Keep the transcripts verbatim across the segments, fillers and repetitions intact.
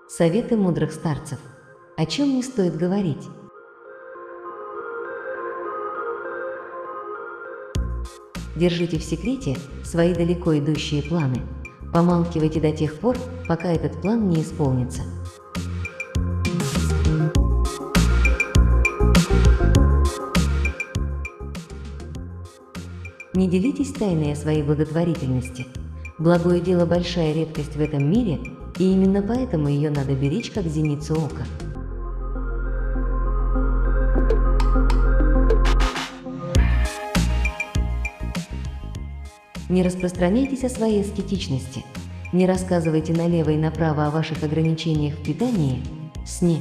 Советы мудрых старцев. О чем не стоит говорить? Держите в секрете свои далеко идущие планы. Помалкивайте до тех пор, пока этот план не исполнится. Не делитесь тайной о своей благотворительности. Благое дело – большая редкость в этом мире, и именно поэтому ее надо беречь как зеницу ока. Не распространяйтесь о своей аскетичности. Не рассказывайте налево и направо о ваших ограничениях в питании, сне.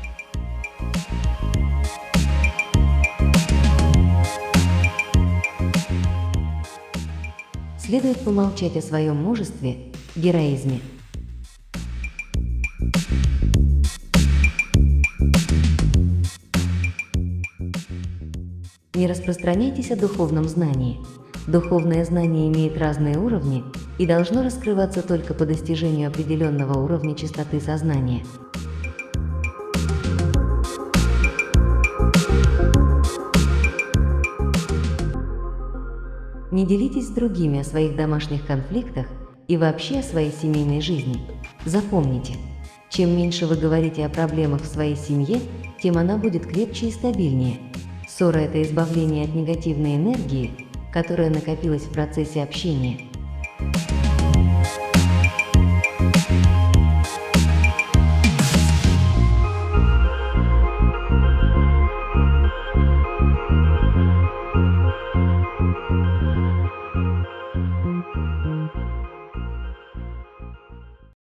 Следует помолчать о своем мужестве, героизме. Не распространяйтесь о духовном знании. Духовное знание имеет разные уровни и должно раскрываться только по достижению определенного уровня чистоты сознания. Не делитесь с другими о своих домашних конфликтах и вообще о своей семейной жизни. Запомните, чем меньше вы говорите о проблемах в своей семье, тем она будет крепче и стабильнее. Ссора – это избавление от негативной энергии, которая накопилась в процессе общения.